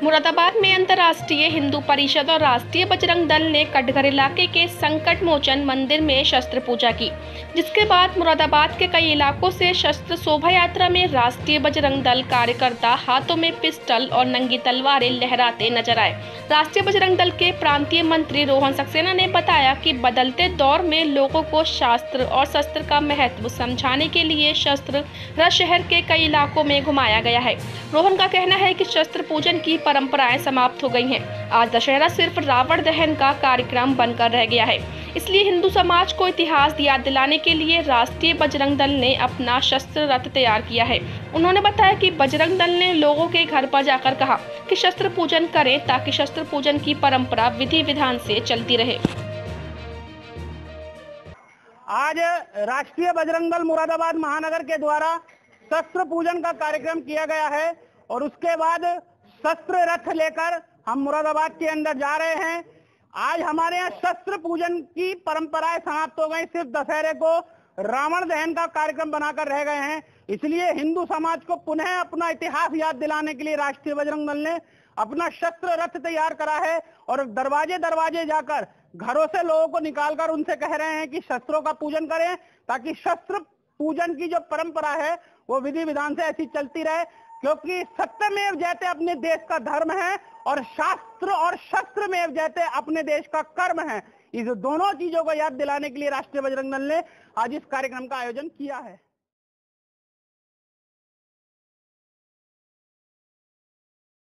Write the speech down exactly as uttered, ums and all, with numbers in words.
मुरादाबाद में अंतर्राष्ट्रीय हिंदू परिषद और राष्ट्रीय बजरंग दल ने कटघर इलाके के संकट मोचन मंदिर में शस्त्र पूजा की, जिसके बाद मुरादाबाद के कई इलाकों से शस्त्र शोभा यात्रा में राष्ट्रीय बजरंग दल कार्यकर्ता हाथों में पिस्टल और नंगी तलवारें लहराते नजर आए। राष्ट्रीय बजरंग दल के प्रांतीय मंत्री रोहन सक्सेना ने बताया कि बदलते दौर में लोगों को शास्त्र और शस्त्र का महत्व समझाने के लिए शस्त्र रथ शहर के कई इलाकों में घुमाया गया है। रोहन का कहना है कि शस्त्र पूजन की परंपराएं समाप्त हो गई हैं। आज दशहरा सिर्फ रावण दहन का कार्यक्रम बनकर रह गया है, इसलिए हिंदू समाज को इतिहास याद दिलाने के लिए राष्ट्रीय बजरंग दल ने अपना शस्त्र रथ तैयार किया है। उन्होंने बताया कि बजरंग दल ने लोगों के घर पर जाकर कहा कि शस्त्र पूजन करें ताकि शस्त्र पूजन की परंपरा विधि विधान से चलती रहे। आज राष्ट्रीय बजरंग दल मुरादाबाद महानगर के द्वारा शस्त्र पूजन का कार्यक्रम किया गया है और उसके बाद शस्त्र रथ लेकर हम मुरादाबाद के अंदर जा रहे हैं। आज हमारे यहाँ शस्त्र पूजन की परंपराएं समाप्त हो गई, सिर्फ दशहरे को रावण दहन का कार्यक्रम बनाकर रह गए हैं। इसलिए हिंदू समाज को पुनः अपना इतिहास याद दिलाने के लिए राष्ट्रीय बजरंग दल ने अपना शस्त्र रथ तैयार करा है और दरवाजे दरवाजे जाकर घरों से लोगों को निकालकर उनसे कह रहे हैं कि शस्त्रों का पूजन करें ताकि शस्त्र पूजन की जो परंपरा है वो विधि विधान से ऐसी चलती रहे, क्योंकि सत्यमेव जयते अपने देश का धर्म है और शास्त्र और शस्त्र में जयते अपने देश का कर्म है। इस दोनों चीजों को याद दिलाने के लिए राष्ट्रीय बजरंग दल ने आज इस कार्यक्रम का आयोजन किया है।